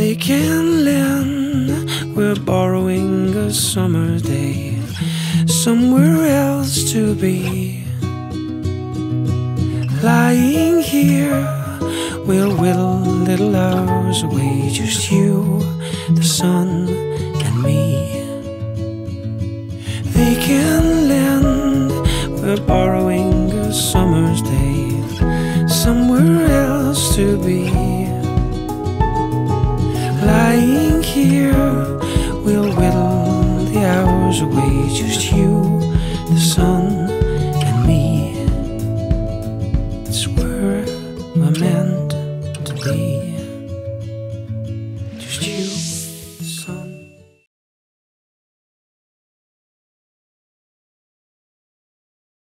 They can lend, we're borrowing a summer day, somewhere else to be. Lying here, we'll whittle little hours away, just you, the sun, and me. They can lend, we're borrowing a summer's day, somewhere else to be. Lying here, we'll whittle